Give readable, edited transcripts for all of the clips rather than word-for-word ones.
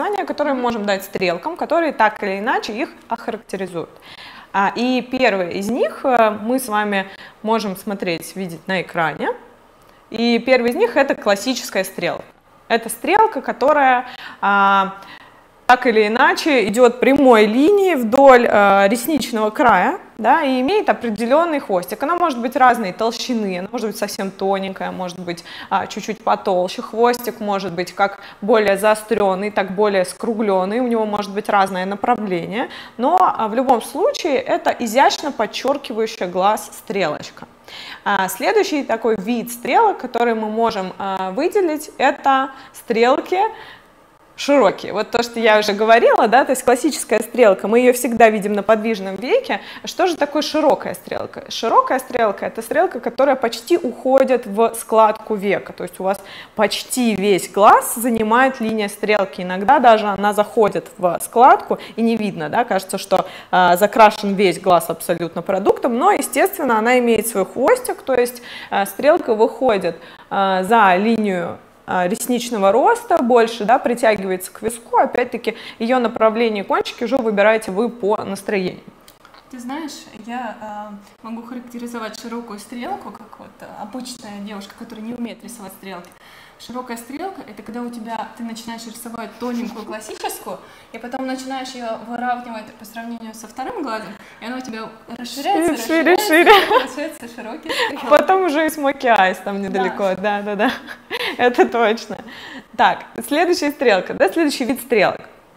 названия, которые мы можем дать стрелкам, которые так или иначе их охарактеризуют. И первый из них мы с вами можем смотреть, видеть на экране. И первый из них — это классическая стрелка. Это стрелка, которая так или иначе идет прямой линией вдоль ресничного края, да, и имеет определенный хвостик. Она может быть разной толщины, она может быть совсем тоненькая, может быть чуть-чуть потолще. Хвостик может быть как более заостренный, так более скругленный, у него может быть разное направление, но в любом случае это изящно подчеркивающая глаз стрелочка. Следующий такой вид стрелок, который мы можем выделить, это стрелки широкие. Вот то, что я уже говорила, да, то есть классическая стрелка, мы ее всегда видим на подвижном веке. Что же такое широкая стрелка? Широкая стрелка — это стрелка, которая почти уходит в складку века, то есть у вас почти весь глаз занимает линия стрелки. Иногда даже она заходит в складку и не видно, да, кажется, что закрашен весь глаз абсолютно продуктом, но, естественно, она имеет свой хвостик, то есть стрелка выходит за линию ресничного роста больше, да, притягивается к виску, опять-таки ее направление кончики уже выбираете вы по настроению. Ты знаешь, я могу характеризовать широкую стрелку, как вот обычная девушка, которая не умеет рисовать стрелки. Широкая стрелка — это когда ты начинаешь рисовать тоненькую классическую, и потом начинаешь ее выравнивать по сравнению со вторым глазом, и она у тебя расширяется, шире. Получается широкий стрелка. Потом уже и смоки айс там недалеко, да, это точно. Так, следующая стрелка, да, следующий вид стрелок.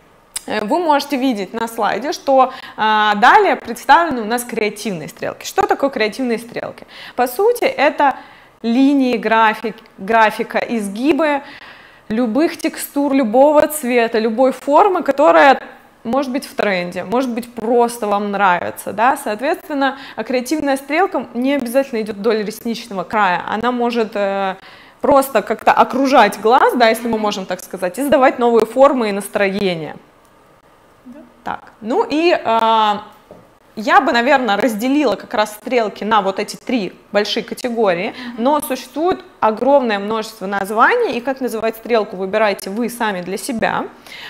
Вы можете видеть на слайде, что далее представлены у нас креативные стрелки. Что такое креативные стрелки? По сути, это линии графика, изгибы любых текстур, любого цвета, любой формы, которая может быть в тренде, может быть просто вам нравится, да, соответственно, креативная стрелка не обязательно идет вдоль ресничного края, она может просто как-то окружать глаз, да, если мы можем так сказать, и задавать новые формы и настроения. Так, ну и я бы, наверное, разделила как раз стрелки на вот эти три большие категории, но существует огромное множество названий, и как называть стрелку выбирайте вы сами для себя.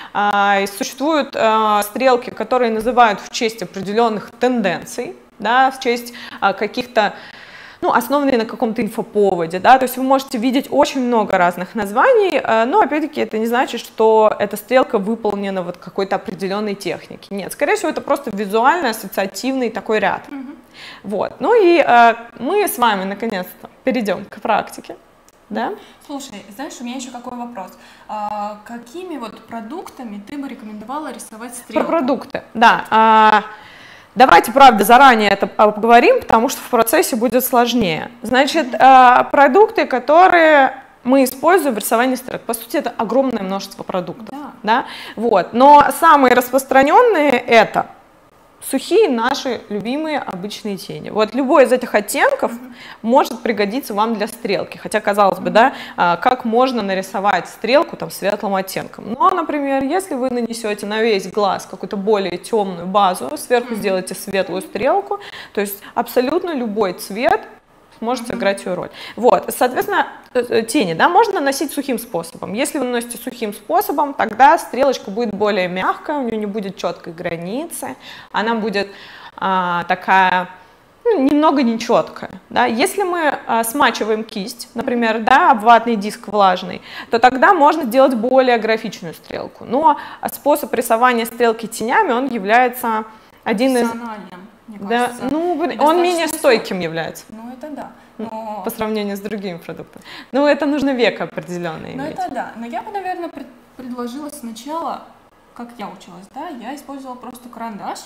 И существуют стрелки, которые называют в честь определенных тенденций, да, в честь каких-то, ну, основанные на каком-то инфоповоде, да, то есть вы можете видеть очень много разных названий, но, опять-таки, это не значит, что эта стрелка выполнена вот какой-то определенной технике. Нет, скорее всего, это просто визуальный, ассоциативный такой ряд. Вот, ну и мы с вами, наконец-то, перейдем к практике. Да? Слушай, знаешь, у меня еще какой вопрос. Какими вот продуктами ты бы рекомендовала рисовать стрелку? Про продукты, да. Давайте, правда, заранее это обговорим, потому что в процессе будет сложнее. Значит, продукты, которые мы используем в рисовании стрелок, по сути, это огромное множество продуктов. Да? Вот. Но самые распространенные — это сухие наши любимые обычные тени. Вот любой из этих оттенков может пригодиться вам для стрелки. Хотя, казалось бы, да, как можно нарисовать стрелку там светлым оттенком. Но, например, если вы нанесете на весь глаз какую-то более темную базу, сверху сделаете светлую стрелку, то есть абсолютно любой цвет может сыграть свою роль. Вот, соответственно, тени, да, можно наносить сухим способом. Если вы наносите сухим способом, тогда стрелочка будет более мягкая, у нее не будет четкой границы, она будет такая, ну, немного нечеткая. Да. Если мы смачиваем кисть, например, да, об ватный диск влажный, то тогда можно сделать более графичную стрелку. Но способ рисования стрелки тенями, он является один из... Да, ну, он менее стойким является. Ну, это да. Но... По сравнению с другими продуктами. Ну, это нужно век определенный иметь. Ну, это да. Но я бы, наверное, предложила сначала, как я училась, да, я использовала просто карандаш,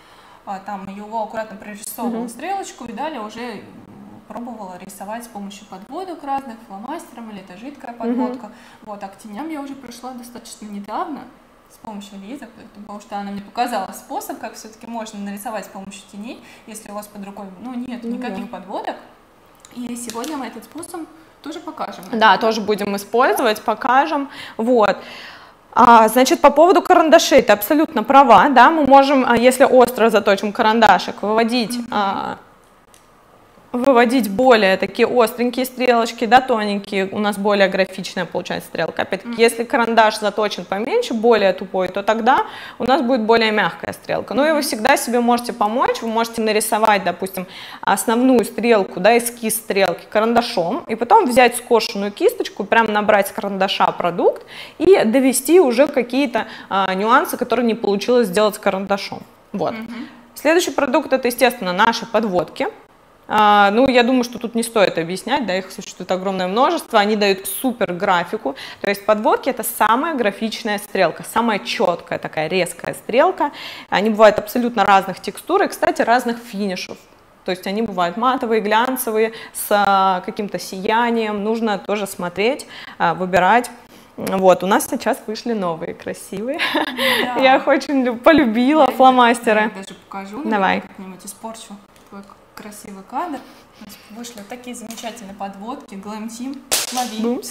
там его аккуратно прорисовывала стрелочку и далее уже пробовала рисовать с помощью подводок разных, фломастером, или это жидкая подводка. Вот, а к теням я уже пришла достаточно недавно, с помощью Лизы, потому что она мне показала способ, как все-таки можно нарисовать с помощью теней, если у вас под рукой, ну, нет никаких подводок. И сегодня мы этот способ тоже покажем. Да, тоже будем использовать, покажем. Вот. Значит, по поводу карандашей, ты абсолютно права, да, мы можем, если остро заточим карандашик, выводить выводить более такие остренькие стрелочки, да, тоненькие, у нас более графичная получается стрелка. Опять-таки, если карандаш заточен поменьше, более тупой, то тогда у нас будет более мягкая стрелка. Ну и вы всегда себе можете помочь, вы можете нарисовать, допустим, основную стрелку, да, эскиз стрелки карандашом, и потом взять скошенную кисточку, прям набрать с карандаша продукт и довести уже какие-то нюансы, которые не получилось сделать с карандашом. Вот. Следующий продукт — это, естественно, наши подводки. Ну, я думаю, что тут не стоит объяснять, да, их существует огромное множество, они дают супер графику, то есть подводки — это самая графичная стрелка, самая четкая такая резкая стрелка, они бывают абсолютно разных текстур и, кстати, разных финишев, то есть они бывают матовые, глянцевые, с каким-то сиянием, нужно тоже смотреть, выбирать. Вот, у нас сейчас вышли новые, красивые, да. Я их очень полюбила, фломастеры. Я даже покажу, давай. Как-нибудь испорчу такой красивый кадр. У нас вышли такие замечательные подводки, Glam Team, лови.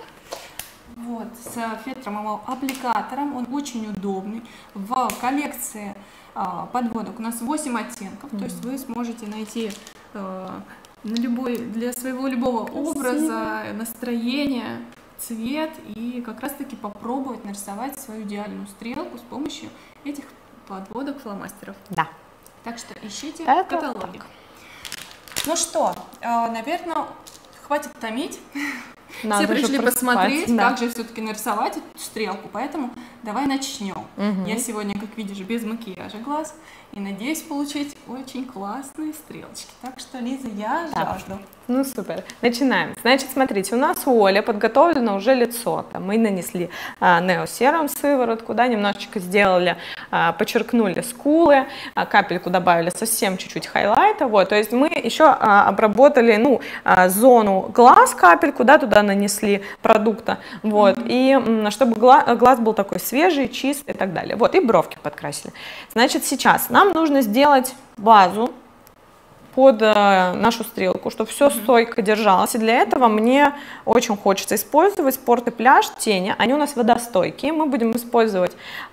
Вот, с фетровым аппликатором, он очень удобный. В коллекции подводок у нас 8 оттенков, то есть вы сможете найти на любой, для своего любого образа, настроения, цвет и как раз таки попробовать нарисовать свою идеальную стрелку с помощью этих подводок фломастеров. Да. Так что ищите в каталоге. Ну что, наверное, хватит томить. Все пришли посмотреть, да, как же все-таки нарисовать эту стрелку, поэтому давай начнем. Я сегодня, как видишь, без макияжа глаз и надеюсь получить очень классные стрелочки. Так что, Лиза, я жажду. Ну супер, начинаем. Значит, смотрите, у нас у Оли подготовлено уже лицо. Там мы нанесли неосерум сыворотку, да, немножечко сделали, подчеркнули скулы, капельку добавили совсем чуть-чуть хайлайта. Вот, то есть мы еще обработали, ну, зону глаз, капельку, да, туда нанесли продукта, вот, и чтобы глаз был такой свежий, чистый и так далее. Вот, и бровки подкрасили. Значит, сейчас нам нужно сделать базу под нашу стрелку, чтобы все стойко держалось. И для этого мне очень хочется использовать Sport & Pляж тени. Они у нас водостойкие. Мы будем использовать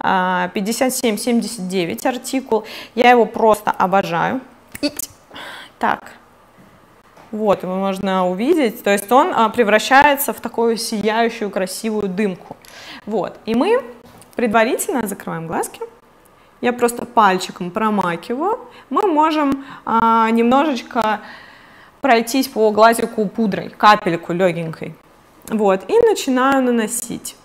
5779 артикул. Я его просто обожаю. Так. Вот, его можно увидеть. То есть он превращается в такую сияющую, красивую дымку. Вот. И мы предварительно закрываем глазки. Я просто пальчиком промакиваю. Мы можем немножечко пройтись по глазику пудрой, капельку легенькой. Вот, и начинаю наносить.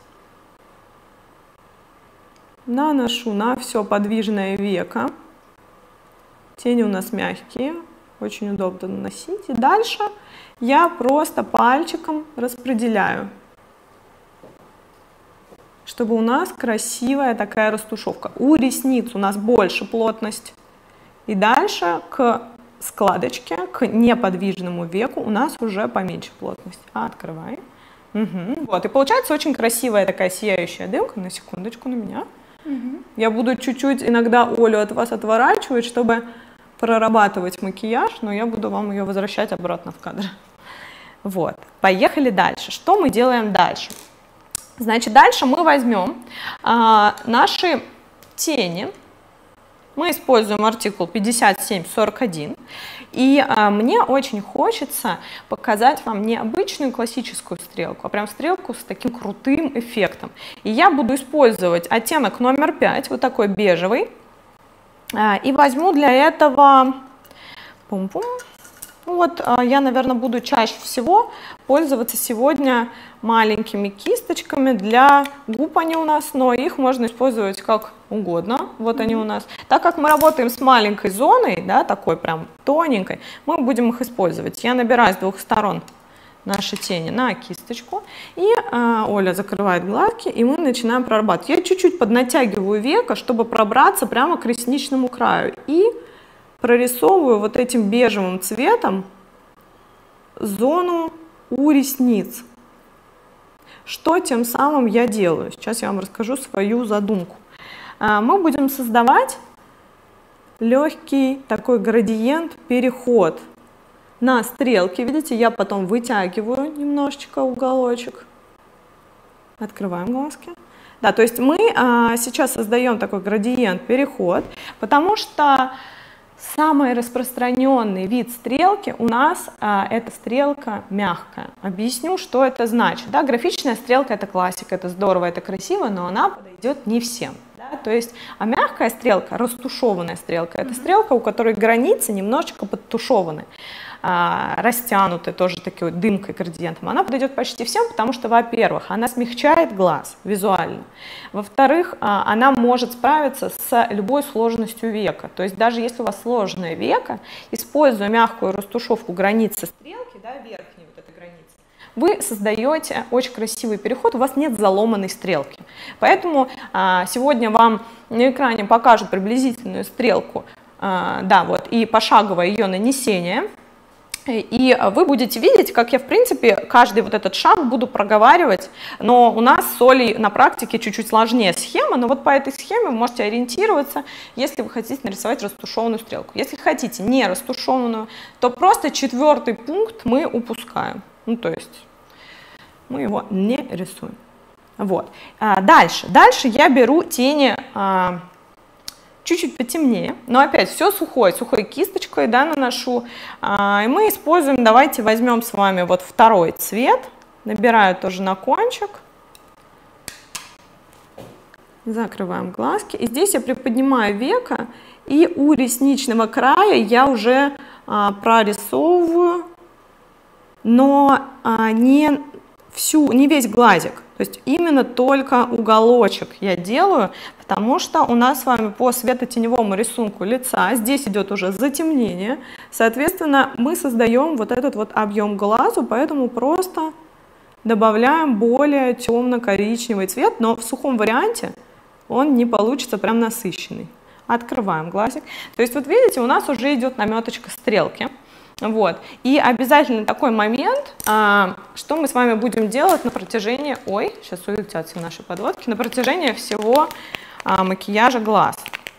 Наношу на все подвижное веко. Тени у нас мягкие, очень удобно наносить. И дальше я просто пальчиком распределяю, чтобы у нас красивая такая растушевка. У ресниц у нас больше плотность. И дальше к складочке, к неподвижному веку у нас уже поменьше плотность. Открывай. Вот, и получается очень красивая такая сияющая дымка. На секундочку на меня. Я буду чуть-чуть иногда Олю от вас отворачивать, чтобы прорабатывать макияж, но я буду вам ее возвращать обратно в кадр. Вот, поехали дальше. Что мы делаем дальше? Значит, дальше мы возьмем наши тени, мы используем артикул 5741, и мне очень хочется показать вам не обычную классическую стрелку, а прям стрелку с таким крутым эффектом. И я буду использовать оттенок номер 5, вот такой бежевый, и возьму для этого, вот я, наверное, буду чаще всего пользоваться сегодня маленькими кисточками для губ, они у нас, но их можно использовать как угодно, вот они у нас. Так как мы работаем с маленькой зоной, да, такой прям тоненькой, мы будем их использовать. Я набираю с двух сторон наши тени на кисточку, и Оля закрывает глазки, и мы начинаем прорабатывать. Я чуть-чуть поднатягиваю веко, чтобы пробраться прямо к ресничному краю, и прорисовываю вот этим бежевым цветом зону у ресниц. Что тем самым я делаю? Сейчас я вам расскажу свою задумку. Мы будем создавать легкий такой градиент, переход на стрелки. Видите, я потом вытягиваю немножечко уголочек. Открываем глазки. Да, то есть мы сейчас создаем такой градиент, переход, потому что Самый распространенный вид стрелки у нас это стрелка мягкая. Объясню, что это значит. Да, графичная стрелка — это классика, это здорово, это красиво, но она подойдет не всем. Да? То есть, а мягкая стрелка, растушеванная стрелка, это стрелка, у которой границы немножечко подтушеваны, растянуты тоже такой вот дымкой, градиентом. Она подойдет почти всем, потому что, во-первых, она смягчает глаз визуально, во-вторых, она может справиться с любой сложностью века. То есть даже если у вас сложное веко, используя мягкую растушевку границы стрелки, да, верхней вот этой границы, вы создаете очень красивый переход, у вас нет заломанной стрелки. Поэтому сегодня вам на экране покажут приблизительную стрелку, да, вот, и пошаговое ее нанесение. И вы будете видеть, как я, в принципе, каждый вот этот шаг буду проговаривать, но у нас с Олей на практике чуть-чуть сложнее схема, но вот по этой схеме вы можете ориентироваться, если вы хотите нарисовать растушеванную стрелку. Если хотите не растушеванную, то просто 4-й пункт мы упускаем, ну то есть мы его не рисуем. Вот. Дальше я беру тени чуть-чуть потемнее, но опять все сухой кисточкой, да, наношу. И мы используем, давайте возьмем с вами вот второй цвет, набираю тоже на кончик, закрываем глазки. И здесь я приподнимаю веко, и у ресничного края я уже прорисовываю, но не весь глазик. То есть именно только уголочек я делаю, потому что у нас с вами по светотеневому рисунку лица здесь идет уже затемнение, соответственно, мы создаем вот этот вот объем глазу, поэтому просто добавляем более темно-коричневый цвет, но в сухом варианте он не получится прям насыщенный. Открываем глазик. То есть вот видите, у нас уже идет наметочка стрелки. Вот. И обязательно такой момент, что мы с вами будем делать на протяжении, сейчас улетят все наши подводки, на протяжении всего макияжа глаз.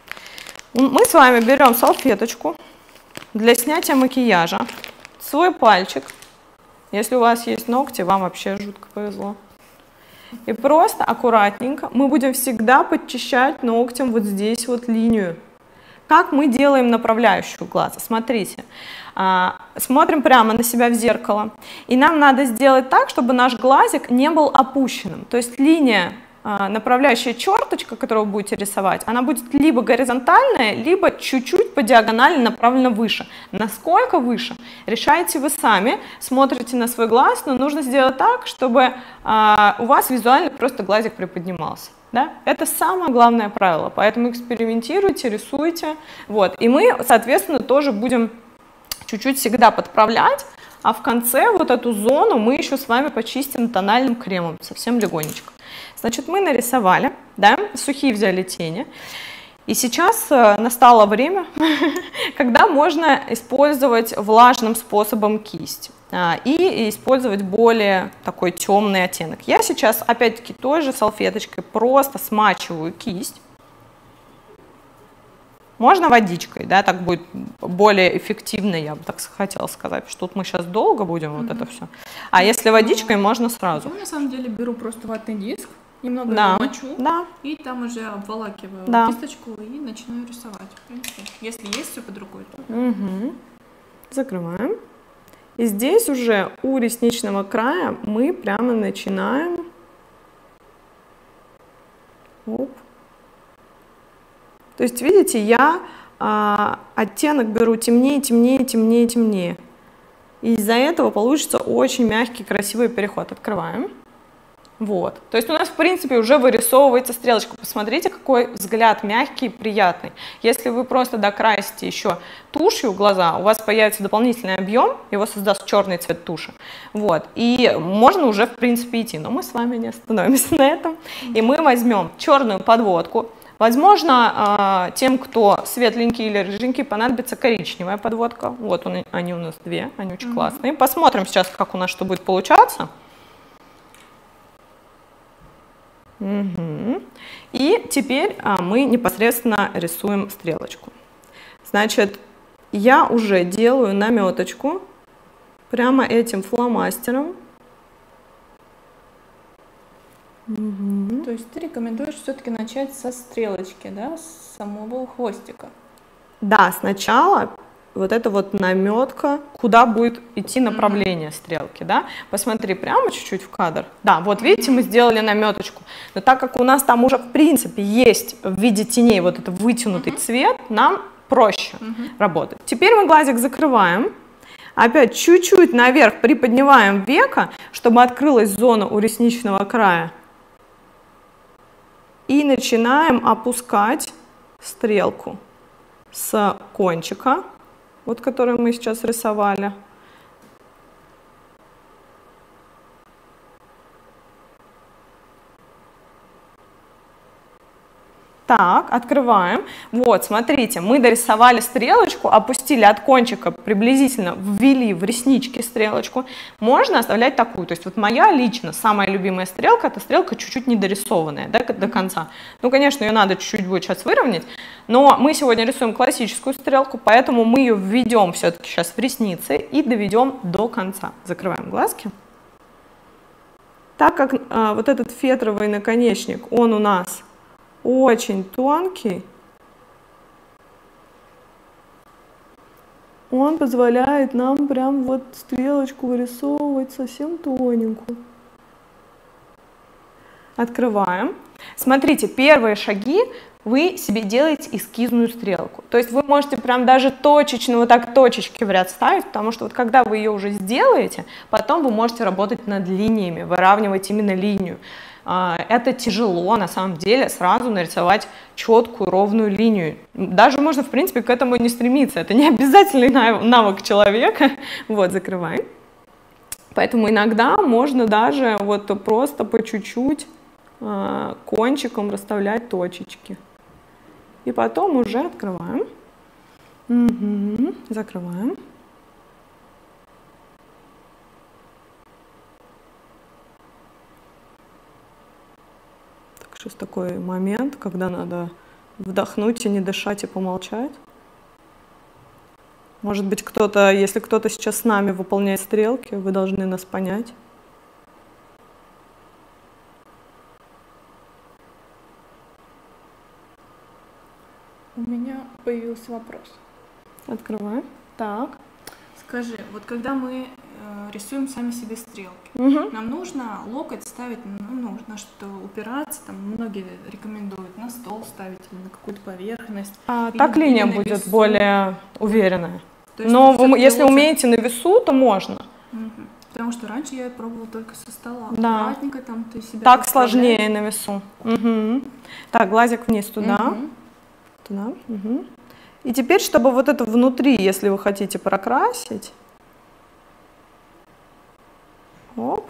Мы с вами берем салфеточку для снятия макияжа, свой пальчик, если у вас есть ногти, вам вообще жутко повезло. И просто аккуратненько мы будем всегда подчищать ногтем вот здесь вот линию. Как мы делаем направляющую глаза? Смотрите, смотрим прямо на себя в зеркало, и нам надо сделать так, чтобы наш глазик не был опущенным. То есть линия, направляющая черточка, которую вы будете рисовать, она будет либо горизонтальная, либо чуть-чуть по диагонали направлена выше. Насколько выше, решаете вы сами, смотрите на свой глаз, но нужно сделать так, чтобы у вас визуально просто глазик приподнимался. Да? Это самое главное правило, поэтому экспериментируйте, рисуйте. Вот. И мы, соответственно, тоже будем чуть-чуть всегда подправлять, а в конце вот эту зону мы еще с вами почистим тональным кремом, совсем легонечко. Значит, мы нарисовали, да, сухие взяли тени, и сейчас настало время, когда можно использовать влажным способом кисть и использовать более такой темный оттенок. Я сейчас, опять-таки, той же салфеточкой просто смачиваю кисть. Можно водичкой, да, так будет более эффективно, я бы так хотела сказать, что тут мы сейчас долго будем вот это все. А если водичкой, можно сразу. Я на самом деле беру просто ватный диск, немного его мочу, и там уже обволакиваю кисточку и начинаю рисовать. В принципе, если есть все под рукой, то... Закрываем. И здесь уже у ресничного края мы прямо начинаем. Оп. То есть, видите, я оттенок беру темнее, темнее, темнее, темнее. И из-за этого получится очень мягкий, красивый переход. Открываем. Вот. То есть у нас, в принципе, уже вырисовывается стрелочка. Посмотрите, какой взгляд мягкий и приятный. Если вы просто докрасите еще тушью глаза, у вас появится дополнительный объем, его создаст черный цвет туши. Вот. И можно уже, в принципе, идти. Но мы с вами не остановимся на этом. И мы возьмем черную подводку. Возможно, тем, кто светленький или рыженький, понадобится коричневая подводка. Вот они у нас две, они очень классные. Посмотрим сейчас, как у нас что будет получаться. И теперь мы непосредственно рисуем стрелочку. Значит, я уже делаю наметочку прямо этим фломастером. То есть ты рекомендуешь все-таки начать со стрелочки, да, с самого хвостика? Да, сначала вот эта вот наметка, куда будет идти направление стрелки, да. Посмотри прямо чуть-чуть в кадр. Да, вот видите, мы сделали наметочку. Но так как у нас там уже в принципе есть в виде теней вот этот вытянутый цвет, нам проще работать. Теперь мы глазик закрываем. Опять чуть-чуть наверх приподнимаем веко, чтобы открылась зона у ресничного края. И начинаем опускать стрелку с кончика, вот который мы сейчас рисовали. Так, открываем. Вот, смотрите, мы дорисовали стрелочку, опустили от кончика приблизительно, ввели в реснички стрелочку. Можно оставлять такую. То есть вот моя лично самая любимая стрелка, это стрелка чуть-чуть недорисованная, да, до конца. Ну, конечно, ее надо чуть-чуть будет сейчас выровнять, но мы сегодня рисуем классическую стрелку, поэтому мы ее введем все-таки сейчас в ресницы и доведем до конца. Закрываем глазки. Так как вот этот фетровый наконечник, он у нас очень тонкий, он позволяет нам прям вот стрелочку вырисовывать совсем тоненькую. Открываем. Смотрите, первые шаги вы себе делаете эскизную стрелку. То есть вы можете прям даже точечно, вот так точечки в ряд ставить, потому что вот когда вы ее уже сделаете, потом вы можете работать над линиями, выравнивать именно линию. Это тяжело, на самом деле, сразу нарисовать четкую, ровную линию. Даже можно, в принципе, к этому не стремиться. Это не обязательный навык человека. Вот, закрываем. Поэтому иногда можно даже вот просто по чуть-чуть кончиком расставлять точечки. И потом уже открываем. Закрываем. Сейчас такой момент, когда надо вдохнуть и не дышать, и помолчать. Может быть, кто-то, если кто-то сейчас с нами выполняет стрелки, вы должны нас понять. У меня появился вопрос. Открываем. Так. Скажи, вот когда мы рисуем сами себе стрелки, нам нужно локоть ставить, ну, на что упираться, там многие рекомендуют на стол ставить или на какую-то поверхность. Так линия будет более уверенная. есть, но если умеете на весу, то можно. Потому что раньше я пробовала только со стола. Да. Аккуратненько там ты себя так сложнее на весу. Так, глазик вниз туда. Туда. И теперь, чтобы вот это внутри, если вы хотите прокрасить, оп.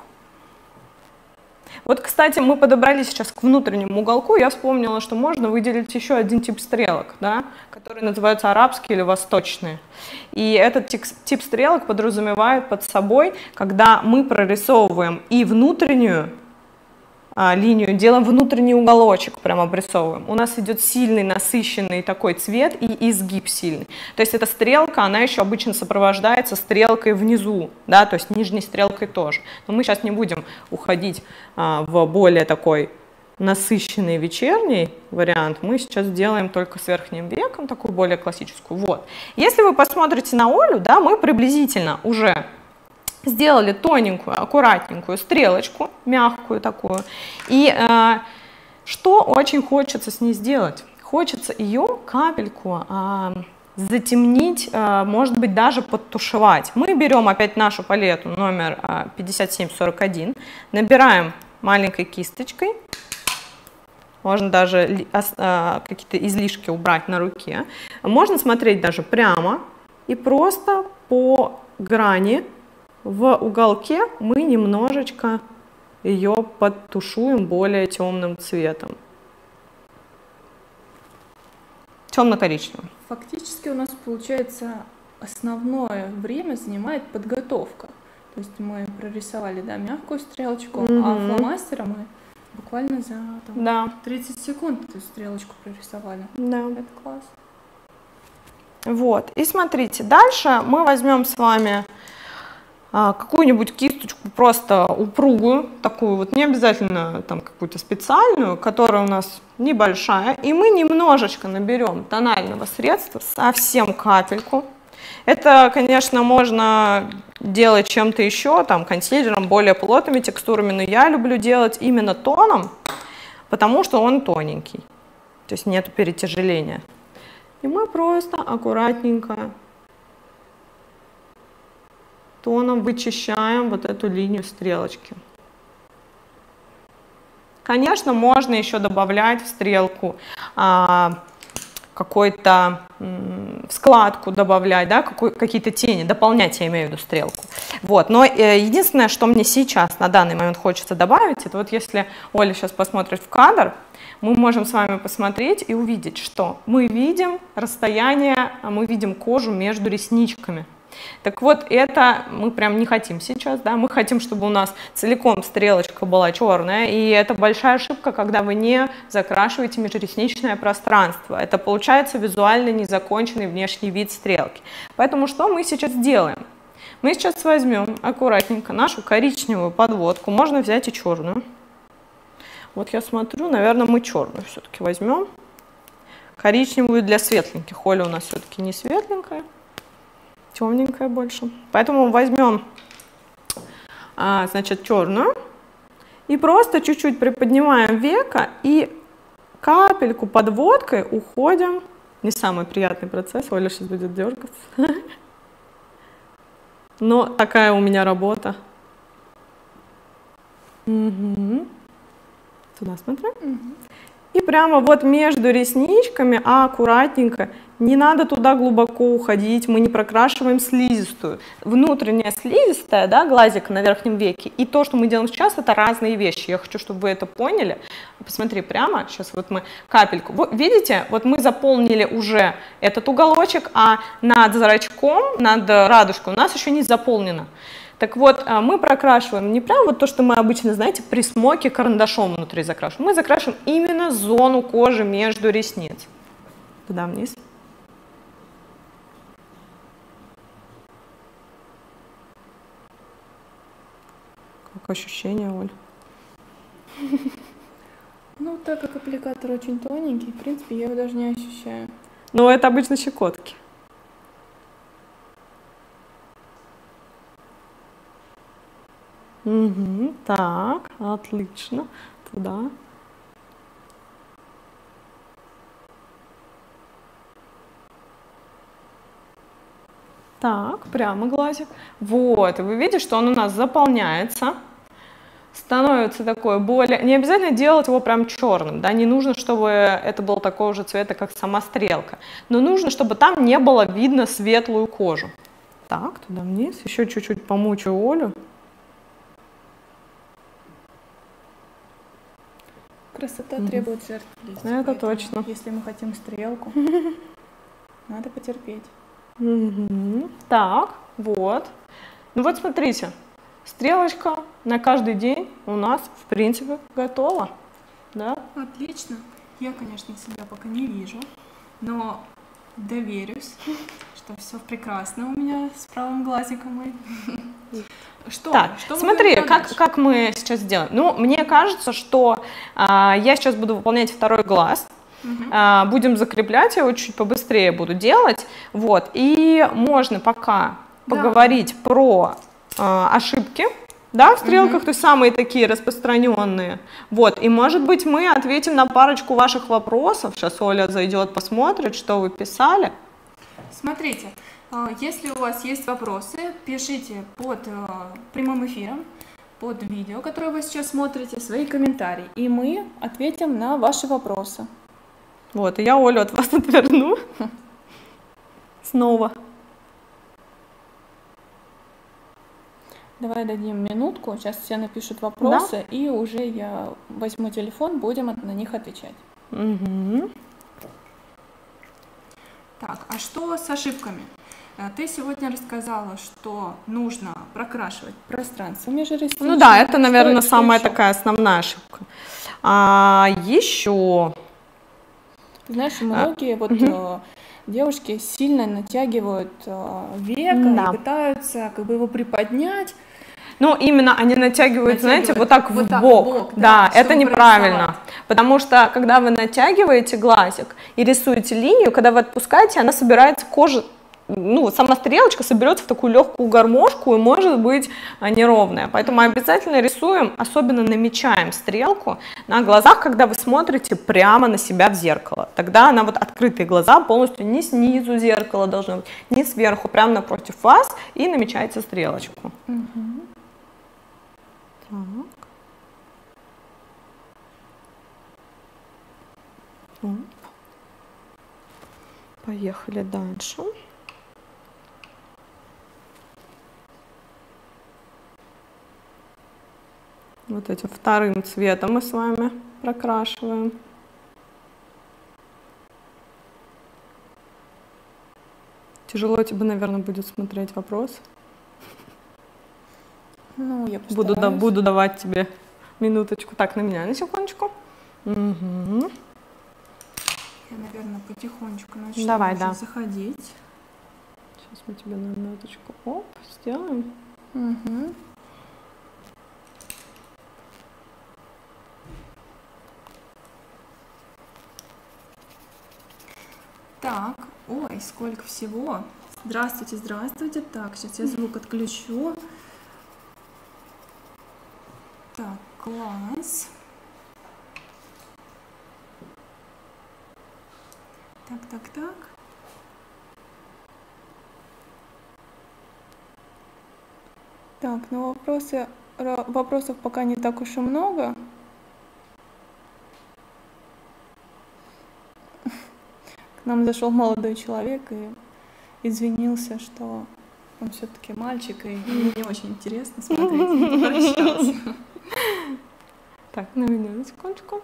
Вот, кстати, мы подобрались сейчас к внутреннему уголку, я вспомнила, что можно выделить еще один тип стрелок, да, которые называются арабские или восточные. И этот тип стрелок подразумевает под собой, когда мы прорисовываем и внутреннюю линию, делаем внутренний уголочек, прям обрисовываем. У нас идет сильный, насыщенный такой цвет и изгиб сильный. То есть эта стрелка, она еще обычно сопровождается стрелкой внизу, да, то есть нижней стрелкой тоже. Но мы сейчас не будем уходить в более такой насыщенный вечерний вариант. Мы сейчас делаем только с верхним веком, такую более классическую. Вот. Если вы посмотрите на Олю, да, мы приблизительно уже сделали тоненькую, аккуратненькую стрелочку, мягкую такую. И что очень хочется с ней сделать? Хочется ее капельку затемнить, может быть, даже подтушевать. Мы берем опять нашу палету номер 5741, набираем маленькой кисточкой. Можно даже какие-то излишки убрать на руке. Можно смотреть даже прямо и просто по грани в уголке мы немножечко ее подтушуем более темным цветом. Темно-коричневым. Фактически у нас получается основное время занимает подготовка. То есть мы прорисовали, да, мягкую стрелочку, а фломастером мы буквально за 30 секунд эту стрелочку прорисовали. Да. Это класс. Вот. И смотрите, дальше мы возьмем с вами какую-нибудь кисточку просто упругую, такую вот, не обязательно там какую-то специальную, которая у нас небольшая, и мы немножечко наберем тонального средства, совсем капельку. Это, конечно, можно делать чем-то еще, там, консилером, более плотными текстурами, но я люблю делать именно тоном, потому что он тоненький, то есть нет перетяжеления. И мы просто аккуратненько тоном вычищаем вот эту линию стрелочки. Конечно, можно еще добавлять в стрелку какой-то складку добавлять, да, какие-то тени, дополнять, я имею в виду, стрелку. Вот. Но единственное, что мне сейчас на данный момент хочется добавить, это вот если Оля сейчас посмотрит в кадр, мы можем с вами посмотреть и увидеть, что мы видим расстояние, мы видим кожу между ресничками. Так вот, это мы прям не хотим сейчас, да, мы хотим, чтобы у нас целиком стрелочка была черная, и это большая ошибка, когда вы не закрашиваете межресничное пространство. Это получается визуально незаконченный внешний вид стрелки. Поэтому что мы сейчас делаем? Мы сейчас возьмем аккуратненько нашу коричневую подводку, можно взять и черную. Вот я смотрю, наверное, мы черную все-таки возьмем. Коричневую для светленьких. Оля у нас все-таки не светленькая. Темненькая больше. Поэтому возьмем, значит, черную и просто чуть-чуть приподнимаем веко и капельку подводкой уходим. Не самый приятный процесс, Оля сейчас будет дергаться. Но такая у меня работа. Угу. Сюда смотрим. Угу. И прямо вот между ресничками аккуратненько, не надо туда глубоко уходить, мы не прокрашиваем слизистую. Внутренняя слизистая, да, глазик на верхнем веке, и то, что мы делаем сейчас, это разные вещи. Я хочу, чтобы вы это поняли. Посмотри прямо, сейчас вот мы капельку. Вот, видите, вот мы заполнили уже этот уголочек, а над зрачком, над радужкой у нас еще не заполнено. Так вот, мы прокрашиваем не прям вот то, что мы обычно, знаете, при смоке карандашом внутри закрашиваем. Мы закрашиваем именно зону кожи между ресниц. Туда вниз. Как ощущение, Оль? Ну, так как аппликатор очень тоненький, в принципе, я его даже не ощущаю. Но это обычно щекотки. Угу, так, отлично. Туда. Так, прямо глазик. Вот, и вы видите, что он у нас заполняется. Становится такой более... Не обязательно делать его прям черным, да, не нужно, чтобы это было такого же цвета, как сама стрелка. Но нужно, чтобы там не было видно светлую кожу. Так, туда вниз. Еще чуть-чуть помучу Олю. Красота требует жертв. Это точно. Если мы хотим стрелку, надо потерпеть. Так, вот. Ну вот смотрите, стрелочка на каждый день у нас, в принципе, готова. Да? Отлично. Я, конечно, себя пока не вижу, но доверюсь, что все прекрасно у меня с правым глазиком моим. Что? Так, что смотри, как мы сейчас сделаем. Ну, мне кажется, что я сейчас буду выполнять второй глаз. Будем закреплять, я его чуть побыстрее буду делать. Вот, и можно пока поговорить про ошибки, да, в стрелках, то есть самые такие распространенные. Вот, и может быть мы ответим на парочку ваших вопросов. Сейчас Оля зайдет, посмотрит, что вы писали. Смотрите, если у вас есть вопросы, пишите под прямым эфиром, под видео, которое вы сейчас смотрите, свои комментарии, и мы ответим на ваши вопросы. Вот, и я Олю от вас отверну. Снова. Давай дадим минутку, сейчас все напишут вопросы, и уже я возьму телефон, будем на них отвечать. Так, а что с ошибками? Ты сегодня рассказала, что нужно прокрашивать пространство межресничных. Ну да, это, наверное, самая такая основная ошибка. Еще... Знаешь, многие девушки сильно натягивают веко и пытаются как бы его приподнять. Ну, именно они натягивают, знаете, вот так вот в так бок. в бок, Да, да, это чтобы неправильно. прорисовать. Потому что, когда вы натягиваете глазик и рисуете линию, когда вы отпускаете, она собирается, кожа, ну, сама стрелочка соберется в такую легкую гармошку и может быть неровная. Поэтому обязательно рисуем, особенно намечаем стрелку на глазах, когда вы смотрите прямо на себя в зеркало. Тогда она вот открытые глаза полностью не снизу зеркала должно быть, не сверху, прямо напротив вас, и намечаете стрелочку. Так. Поехали дальше. Вот этим вторым цветом мы с вами прокрашиваем. Тяжело тебе, наверное, будет смотреть вопрос. Ну, я постараюсь. Буду давать тебе минуточку. Так, на меня на секундочку. Угу. Я, наверное, потихонечку начну заходить. Сейчас мы тебе на минуточку сделаем. Угу. Так, ой, сколько всего. Здравствуйте, здравствуйте. Так, сейчас я звук отключу. Так, класс. Так. Так, ну вопросов пока не так уж и много. К нам зашел молодой человек и извинился, что он все-таки мальчик, и ему не очень интересно смотреть, попрощался. Так, на меня на секундочку.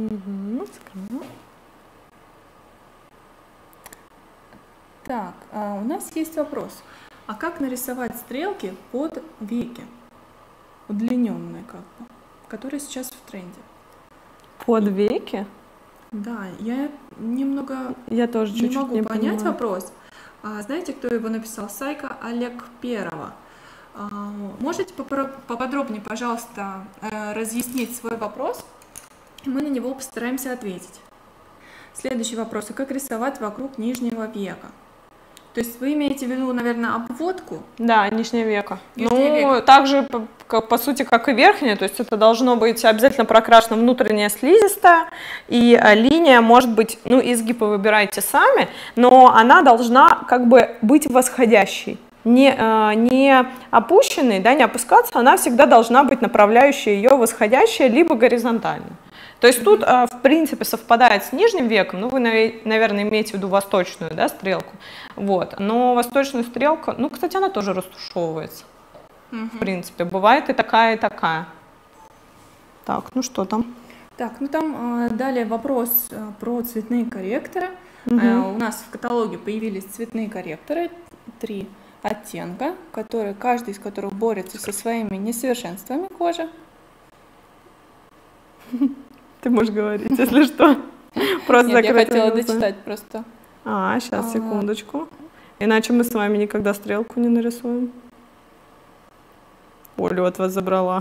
Так, у нас есть вопрос. А как нарисовать стрелки под веки? Удлиненные как бы, которые сейчас в тренде. Под веки? Да, я немного я тоже не чуть-чуть могу не понять понимаю. вопрос. Знаете, кто его написал? Сайка Олег Перова. Можете поподробнее, пожалуйста, разъяснить свой вопрос? Мы на него постараемся ответить. Следующий вопрос. А как рисовать вокруг нижнего века? То есть вы имеете в виду, наверное, обводку? Да, нижнее веко. Нижнее веко. Так же, по сути, как и верхнее, то есть это должно быть обязательно прокрашена внутренняя слизистая, и линия может быть, ну, изгиб вы выбираете сами, но она должна как бы быть восходящей. Не опущенной, да, не опускаться, она всегда должна быть направляющая ее восходящая, либо горизонтально. То есть тут, в принципе, совпадает с нижним веком, ну, вы, наверное, имеете в виду восточную, да, стрелку, вот, но восточную стрелку, ну, кстати, она тоже растушевывается, в принципе, бывает и такая, и такая. Так, ну что там? Так, ну там далее вопрос про цветные корректоры. У нас в каталоге появились цветные корректоры, 3 оттенка, каждый из которых борется со своими несовершенствами кожи. Ты можешь говорить, если что. Просто Нет, я хотела глаза. дочитать просто. Сейчас, секундочку. Иначе мы с вами никогда стрелку не нарисуем. Олю от вас забрала.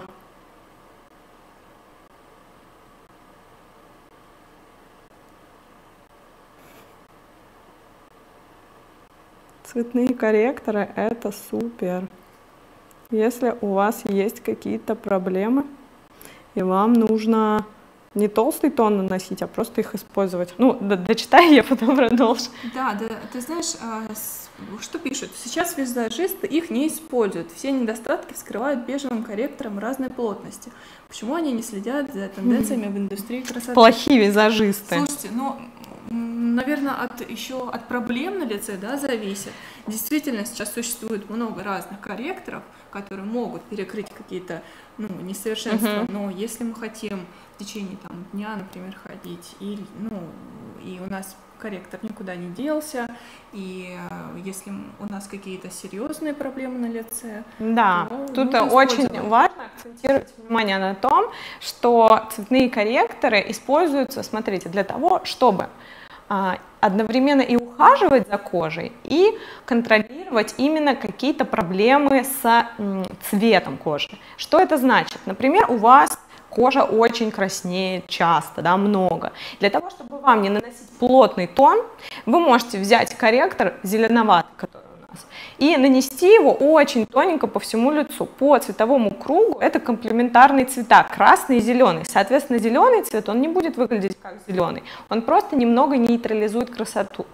Цветные корректоры — это супер. Если у вас есть какие-то проблемы, и вам нужно не толстый тон наносить, а просто их использовать. Ну, дочитай, я потом продолжу. Да, ты знаешь, что пишут? Сейчас визажисты их не используют. Все недостатки вскрывают бежевым корректором разной плотности. Почему они не следят за тенденциями в индустрии красоты? Плохие визажисты. Слушайте, ну, наверное, еще от проблем на лице, да, зависит. Действительно, сейчас существует много разных корректоров, которые могут перекрыть какие-то, ну, несовершенства, но если мы хотим в течение там дня, например, ходить, и у нас корректор никуда не делся, и если у нас какие-то серьезные проблемы на лице, да, тут очень важно акцентировать внимание на том, что цветные корректоры используются, смотрите, для того, чтобы одновременно и ухаживать за кожей, и контролировать именно какие-то проблемы с цветом кожи. Что это значит? Например, у вас кожа очень краснеет часто, да, много. Для того, чтобы вам не наносить плотный тон, вы можете взять корректор зеленоватый, который у нас, и нанести его очень тоненько по всему лицу. По цветовому кругу это комплементарные цвета, красный и зеленый. Соответственно, зеленый цвет, он не будет выглядеть как зеленый, он просто немного нейтрализует красноту.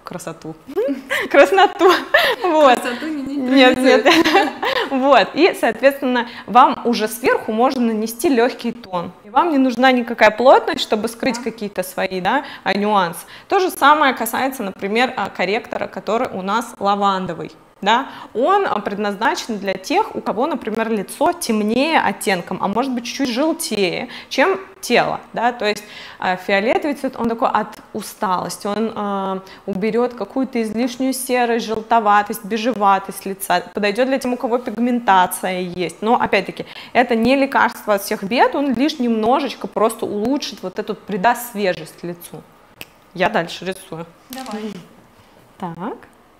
Вот. Красоту не нейтрализует. Нет. Вот. И, соответственно, вам уже сверху можно нанести легкий тон. И вам не нужна никакая плотность, чтобы скрыть какие-то свои, да, нюансы. То же самое касается, например, корректора, который у нас лавандовый. Да, он предназначен для тех, у кого, например, лицо темнее оттенком, а может быть чуть-чуть желтее, чем тело. Да? То есть фиолетовый цвет, он такой от усталости, он уберет какую-то излишнюю серость, желтоватость, бежеватость лица, подойдет для тех, у кого пигментация есть. Но, опять-таки, это не лекарство от всех бед, он лишь немножечко просто улучшит вот эту, придаст свежесть лицу. Я дальше рисую. Давай. Так.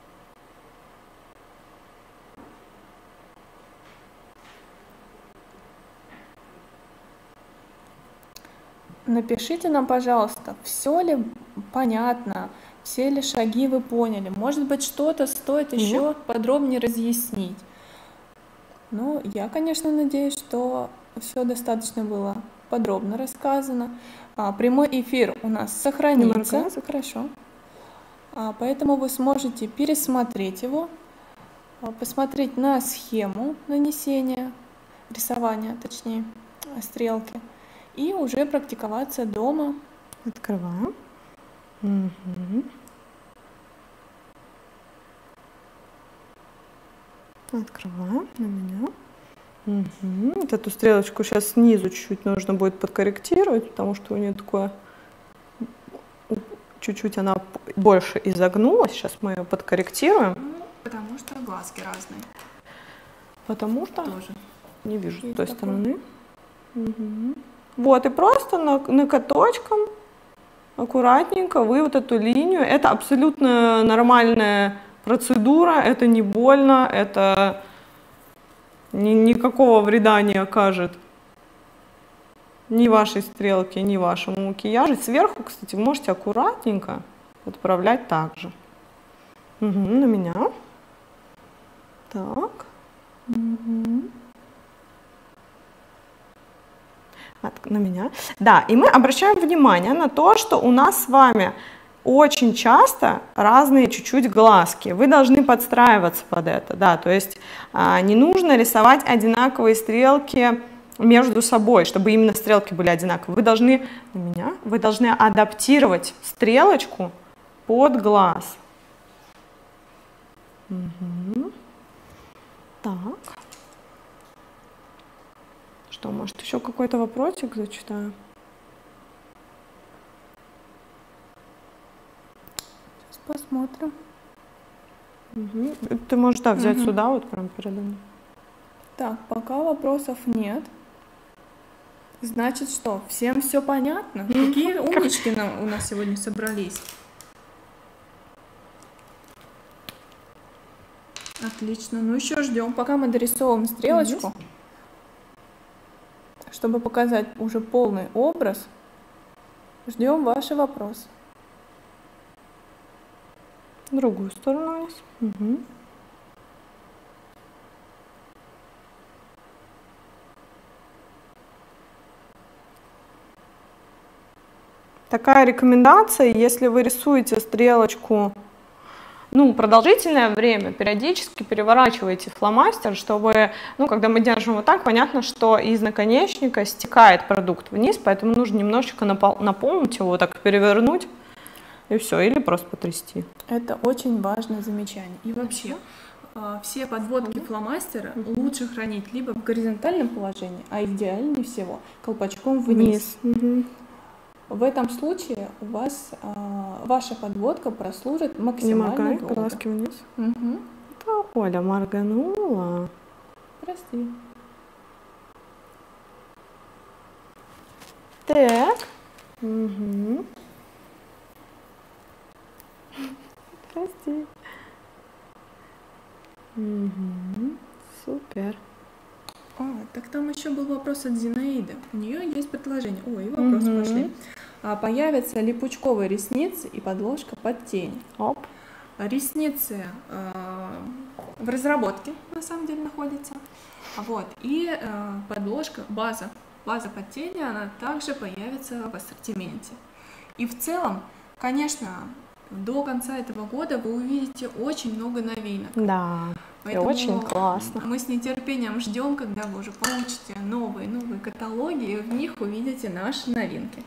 Напишите нам, пожалуйста, все ли понятно, все ли шаги вы поняли. Может быть, что-то стоит еще подробнее разъяснить. Ну, я, конечно, надеюсь, что все достаточно было подробно рассказано. Прямой эфир у нас сохранится. Хорошо. Поэтому вы сможете пересмотреть его, посмотреть на схему нанесения, рисования, точнее, стрелки. И уже практиковаться дома. Открываем. Угу. Открываем на меня. Угу. Вот эту стрелочку сейчас снизу чуть-чуть нужно будет подкорректировать, потому что у нее такое... Чуть-чуть она больше изогнулась. Сейчас мы ее подкорректируем. Ну, потому что глазки разные. Потому что? Тоже. Не вижу с той стороны. Угу. Вот, и просто накаточком, аккуратненько вы вот эту линию, это абсолютно нормальная процедура, это не больно, это никакого вреда не окажет ни вашей стрелке, ни вашему макияжу. Сверху, кстати, можете аккуратненько подправлять также. Угу, на меня. Так. Угу. На меня. Да, и мы обращаем внимание на то, что у нас с вами очень часто разные чуть-чуть глазки. Вы должны подстраиваться под это, да, то есть не нужно рисовать одинаковые стрелки между собой, чтобы именно стрелки были одинаковые. Вы должны адаптировать стрелочку под глаз. Угу. Так. Что, может, еще какой-то вопросик зачитаю? Сейчас посмотрим. Угу. Ты можешь, да, взять сюда, вот прям передо мной. Так, пока вопросов нет. Значит, что, всем все понятно? Какие умнички у нас сегодня собрались? Отлично. Ну еще ждем, пока мы дорисовываем стрелочку. Чтобы показать уже полный образ, ждем ваши вопросы. В другую сторону вниз. Угу. Такая рекомендация, если вы рисуете стрелочку, продолжительное время, периодически переворачивайте фломастер, чтобы, когда мы держим вот так, понятно, что из наконечника стекает продукт вниз, поэтому нужно немножечко наполнить его, так перевернуть, и все, или просто потрясти. Это очень важное замечание. И вообще, все подводки фломастера лучше хранить либо в горизонтальном положении, а идеальнее всего колпачком вниз. В этом случае у вас ваша подводка прослужит максимально долго. Глазки вниз. Угу. Да, Оля морганула. Прости. Так. Угу. Прости. Угу. Супер. Так там еще был вопрос от Зинаиды. У нее есть предложение. Ой, и вопросы пошли. Появятся ли пучковые ресницы и подложка под тень? Оп. Ресницы в разработке, на самом деле, находятся. Вот. И подложка, база под тень, она также появится в ассортименте. И в целом, конечно, до конца этого года вы увидите очень много новинок. Да, Поэтому очень классно. Мы с нетерпением ждем, когда вы уже получите новые каталоги, и в них увидите наши новинки.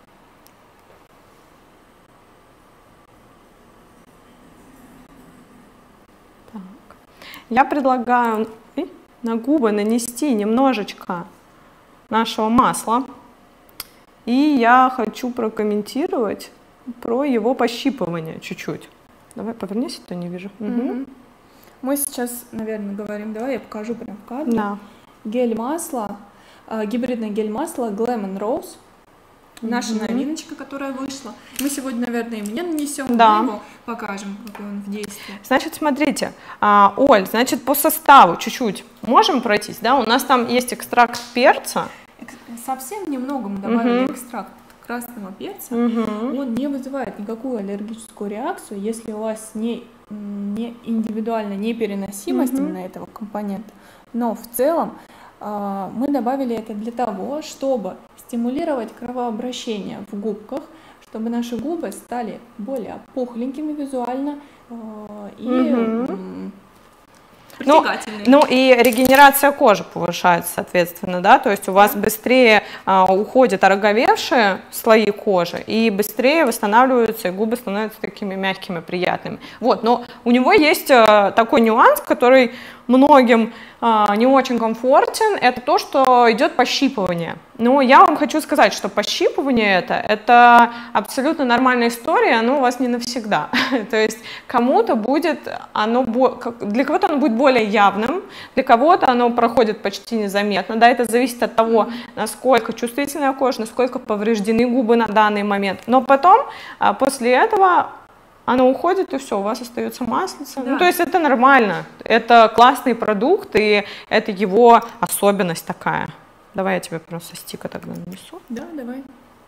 Так. Я предлагаю на губы нанести немножечко нашего масла. И я хочу прокомментировать про его пощипывание чуть-чуть. Давай повернись, а то не вижу. Угу. Мы сейчас, наверное, говорим, давай я покажу прям в кадре. Да. Гель-масло, гибридное гель-масло Glam & Rose. Наша новиночка, которая вышла. Мы сегодня, наверное, и мне нанесем, да. Его покажем, какой он в действии. Значит, смотрите, Оль, значит, по составу чуть-чуть можем пройтись, да? У нас там есть экстракт перца. Совсем немного мы добавили экстракт красного перца. Он не вызывает никакую аллергическую реакцию, если у вас не индивидуально непереносимость именно этого компонента. Но в целом мы добавили это для того, чтобы стимулировать кровообращение в губках, чтобы наши губы стали более пухленькими визуально и притягательными. Ну и регенерация кожи повышается, соответственно, да, то есть у вас быстрее уходят ороговевшие слои кожи и быстрее восстанавливаются, и губы становятся такими мягкими, приятными. Вот, но у него есть такой нюанс, который многим не очень комфортен, это то, что идет пощипывание. Но я вам хочу сказать, что пощипывание это абсолютно нормальная история, оно у вас не навсегда. То есть кому-то будет для кого-то оно будет более явным, для кого-то оно проходит почти незаметно. Да, это зависит от того, насколько чувствительная кожа, насколько повреждены губы на данный момент. Но потом, после этого, оно уходит, и все, у вас остается маслица. Да. Ну, то есть это нормально, это классный продукт, и это его особенность такая. Давай я тебе просто стика тогда нанесу. Да, давай.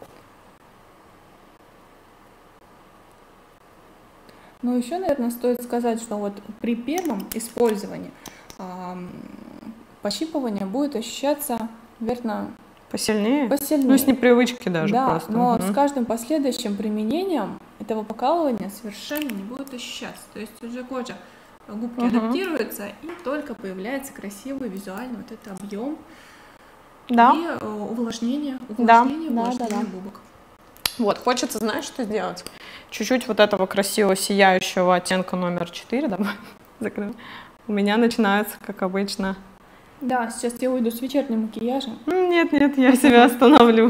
Ну, еще, наверное, стоит сказать, что вот при первом использовании пощипывание будет ощущаться, наверное, посильнее? Посильнее. Ну, с непривычки даже да, просто. Но с каждым последующим применением этого покалывания совершенно не будет ощущаться. То есть уже кожа, губки адаптируются, и только появляется красивый визуальный вот этот объем и увлажнение губок. Вот, хочется, знаешь, что сделать? Чуть-чуть вот этого красивого сияющего оттенка номер 4, давай, закрою. У меня начинается, как обычно. Да, сейчас я уйду с вечерним макияжем. Нет, я себя остановлю.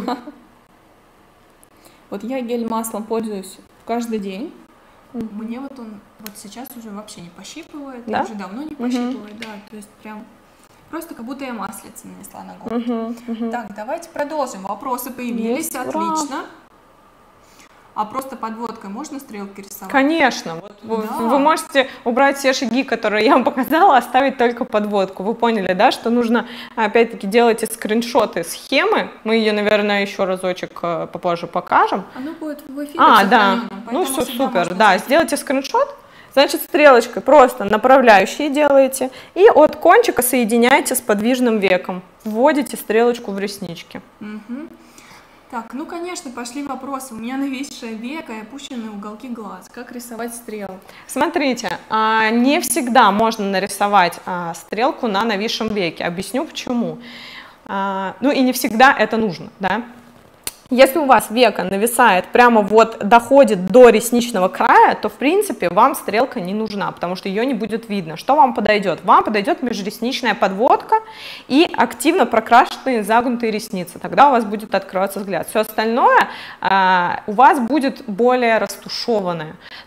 Вот я гель-маслом пользуюсь каждый день. Мне вот он вот сейчас уже вообще не пощипывает, да? уже давно не пощипывает, да, то есть прям просто как будто я маслица нанесла на губы. Так, давайте продолжим. Вопросы появились, отлично. А просто подводкой можно стрелки рисовать? Конечно. Вот да. Вы можете убрать все шаги, которые я вам показала, оставить только подводку. Вы поняли, да, что нужно, опять-таки, делайте скриншоты схемы. Мы ее, наверное, еще разочек попозже покажем. Оно будет в эфире. Да. Ну все, супер. Да, сделайте скриншот. Значит, стрелочкой просто направляющие делаете и от кончика соединяете с подвижным веком. Вводите стрелочку в реснички. Так, ну, конечно, пошли вопросы. У меня нависшее веко и опущенные уголки глаз. Как рисовать стрелку? Смотрите, не всегда можно нарисовать стрелку на нависшем веке. Объясню почему. Ну и не всегда это нужно, да. Если у вас веко нависает прямо вот доходит до ресничного края, то в принципе вам стрелка не нужна, потому что ее не будет видно. Что вам подойдет? Вам подойдет межресничная подводка и активно прокрашенные загнутые ресницы. Тогда у вас будет открываться взгляд. Все остальное у вас будет более растушеванное.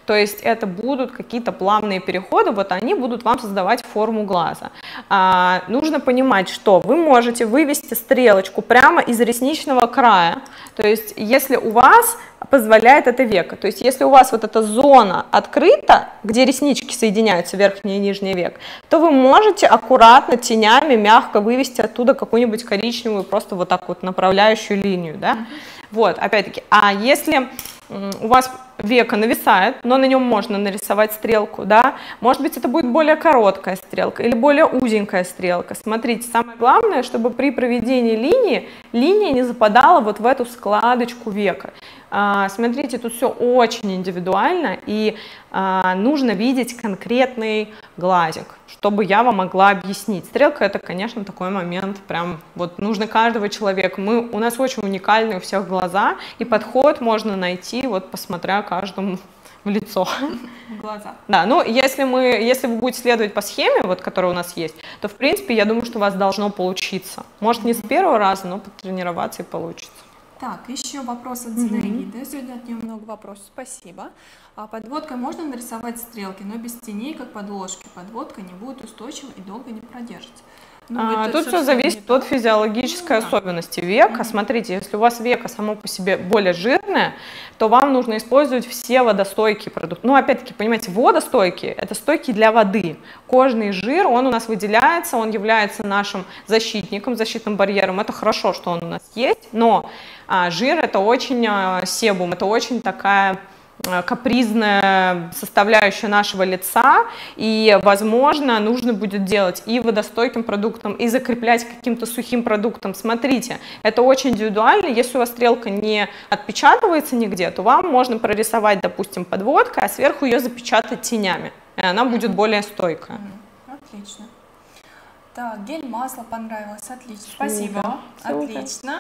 То есть это будут какие-то плавные переходы, вот они будут вам создавать форму глаза. Нужно понимать, что вы можете вывести стрелочку прямо из ресничного края, то есть если у вас позволяет это веко, то есть если у вас вот эта зона открыта, где реснички соединяются, верхний и нижний век, то вы можете аккуратно тенями мягко вывести оттуда какую-нибудь коричневую, просто вот так вот направляющую линию, да? Вот, опять-таки, а если у вас веко нависает, но на нем можно нарисовать стрелку, да, может быть, это будет более короткая стрелка или более узенькая стрелка. Смотрите, самое главное, чтобы при проведении линии, линия не западала вот в эту складочку века. Смотрите, тут все очень индивидуально, и нужно видеть конкретный глазик, чтобы я вам могла объяснить. Стрелка — это, конечно, такой момент, прям вот нужно каждого человека. У нас очень уникальные у всех глаза, и подход можно найти, вот посмотря каждому в лицо. Глаза. Да, ну если вы будете следовать по схеме, вот, которая у нас есть, то, в принципе, я думаю, что у вас должно получиться. Может, не с первого раза, но потренироваться и получится. Так, еще вопрос от Зинаиды. Сегодня от нее много вопросов. Спасибо. Подводкой можно нарисовать стрелки, но без теней, как подложки. Подводка не будет устойчива и долго не продержится. Тут все зависит от физиологической особенности века. Смотрите, если у вас веко само по себе более жирное, то вам нужно использовать все водостойкие продукты. Ну, опять-таки, понимаете, водостойкие – это стойкие для воды. Кожный жир, он у нас выделяется, он является нашим защитником, защитным барьером. Это хорошо, что он у нас есть, но жир – это очень себум, это очень такая капризная составляющая нашего лица, и, возможно, нужно будет делать и водостойким продуктом, и закреплять каким-то сухим продуктом. Смотрите, это очень индивидуально. Если у вас стрелка не отпечатывается нигде, то вам можно прорисовать, допустим, подводкой, а сверху ее запечатать тенями, и она будет более стойкая. Отлично. Так, гель-масло понравилось, отлично. Спасибо, отлично.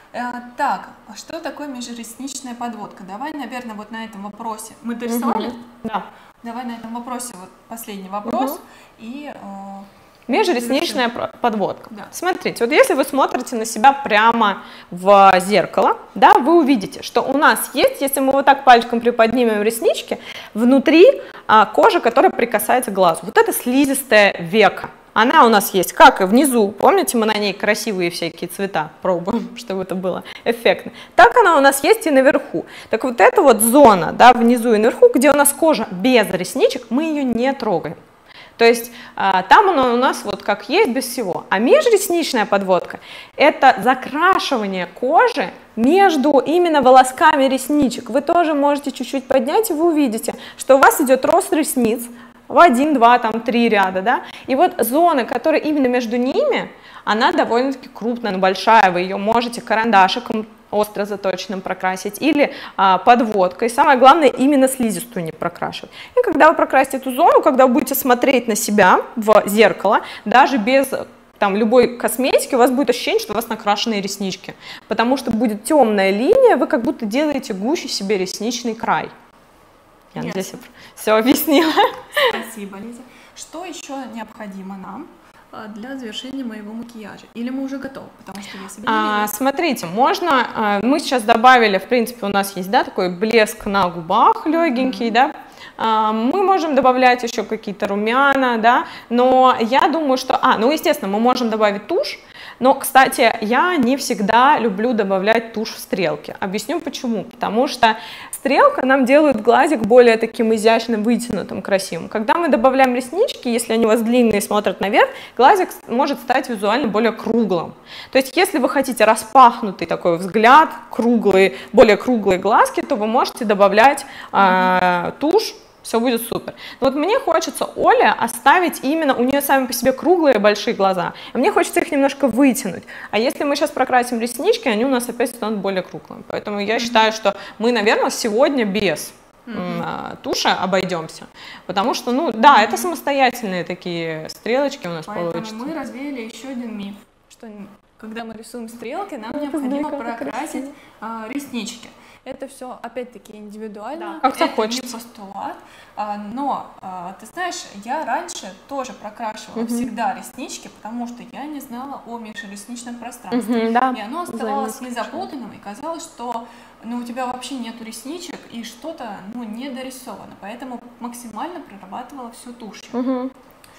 Так, что такое межресничная подводка? Давай, наверное, вот на этом вопросе. Мы дорисовали? Да. Давай на этом вопросе, вот последний вопрос. И межресничная подводка. Да. Смотрите, вот если вы смотрите на себя прямо в зеркало, да, вы увидите, что у нас есть, если мы вот так пальчиком приподнимем реснички, внутри кожа, которая прикасается к глазу. Вот это слизистое веко. Она у нас есть как и внизу, помните, мы на ней красивые всякие цвета пробуем, чтобы это было эффектно. Так она у нас есть и наверху. Так вот эта вот зона, да, внизу и наверху, где у нас кожа без ресничек, мы ее не трогаем. То есть там она у нас вот как есть, без всего. А межресничная подводка – это закрашивание кожи между именно волосками ресничек. Вы тоже можете чуть-чуть поднять, и вы увидите, что у вас идет рост ресниц, в 1, 2, там 3 ряда, да, и вот зона, которая именно между ними, она довольно-таки крупная, большая, вы ее можете карандашиком остро заточенным прокрасить или подводкой, самое главное, именно слизистую не прокрашивать. И когда вы прокрасите эту зону, когда вы будете смотреть на себя в зеркало, даже без там любой косметики, у вас будет ощущение, что у вас накрашенные реснички, потому что будет темная линия, вы как будто делаете гуще себе ресничный край. Я надеюсь, я все объяснила. Спасибо, Лиза. Что еще необходимо нам для завершения моего макияжа? Или мы уже готовы? Потому что я себе не верю. Смотрите, можно, мы сейчас добавили, в принципе, у нас есть, да, такой блеск на губах легенький, да, мы можем добавлять еще какие-то румяна, да, но я думаю, что, ну, естественно, мы можем добавить тушь. Но, кстати, я не всегда люблю добавлять тушь в стрелки. Объясню почему. Потому что стрелка нам делает глазик более таким изящным, вытянутым, красивым. Когда мы добавляем реснички, если они у вас длинные и смотрят наверх, глазик может стать визуально более круглым. То есть, если вы хотите распахнутый такой взгляд, более круглые глазки, то вы можете добавлять тушь. Все будет супер. Но вот мне хочется Оле оставить именно, у нее сами по себе круглые большие глаза, а мне хочется их немножко вытянуть. А если мы сейчас прокрасим реснички, они у нас опять станут более круглыми. Поэтому я считаю, что мы, наверное, сегодня без туши обойдемся. Потому что, ну да, это самостоятельные такие стрелочки у нас получатся. Мы развеяли еще один миф, что когда мы рисуем стрелки, нам необходимо прокрасить реснички. Это все опять-таки индивидуально. Как-то это хочется. не постулат. Но ты знаешь, я раньше тоже прокрашивала всегда реснички, потому что я не знала о межресничном пространстве. Да. И оно оставалось незапутанным, и казалось, что у тебя вообще нету ресничек, и что-то не дорисовано. Поэтому максимально прорабатывала все тушью.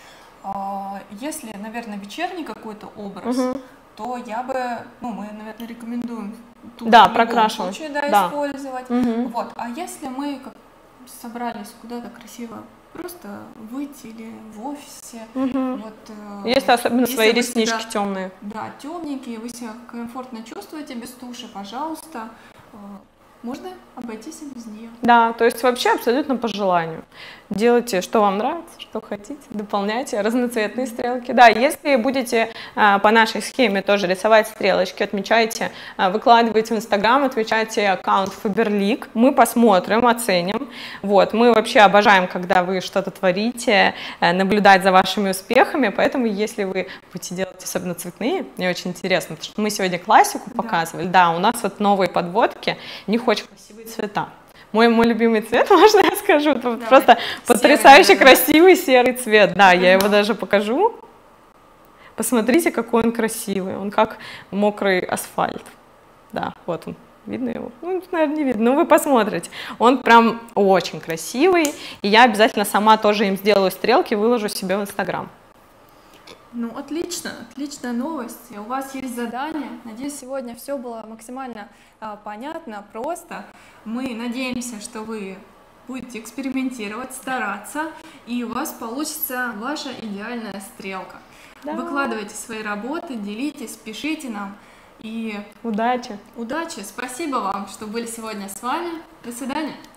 Если, наверное, вечерний какой-то образ, то я бы, мы, наверное, рекомендуем тушь в любом случае, использовать. Вот. А если мы собрались куда-то красиво просто выйти или в офисе, если особенно свои реснички темные. Да, темненькие, вы себя комфортно чувствуете без туши, пожалуйста, можно обойтись и без нее. Да, то есть вообще абсолютно по желанию. Делайте, что вам нравится, что хотите, дополняйте разноцветные стрелки. Да, если будете по нашей схеме тоже рисовать стрелочки, отмечайте, выкладывайте в Инстаграм, отмечайте аккаунт Faberlic, мы посмотрим, оценим. Вот, мы вообще обожаем, когда вы что-то творите, наблюдать за вашими успехами, поэтому если вы будете делать особенно цветные, мне очень интересно, потому что мы сегодня классику показывали, да, у нас вот новые подводки, у них очень красивые цвета. Мой любимый цвет, можно я скажу? Давай. Просто потрясающе красивый серый цвет. Да, я его даже покажу. Посмотрите, какой он красивый. Он как мокрый асфальт. Да, вот он. Видно его? Наверное, не видно. Вы посмотрите. Он прям очень красивый. И я обязательно сама тоже им сделаю стрелки, выложу себе в Инстаграм. Отлично, отличная новость. У вас есть задание. Надеюсь, сегодня все было максимально понятно, просто. Мы надеемся, что вы будете экспериментировать, стараться, и у вас получится ваша идеальная стрелка. Да. Выкладывайте свои работы, делитесь, пишите нам. И удачи! Удачи! Спасибо вам, что были сегодня с вами. До свидания!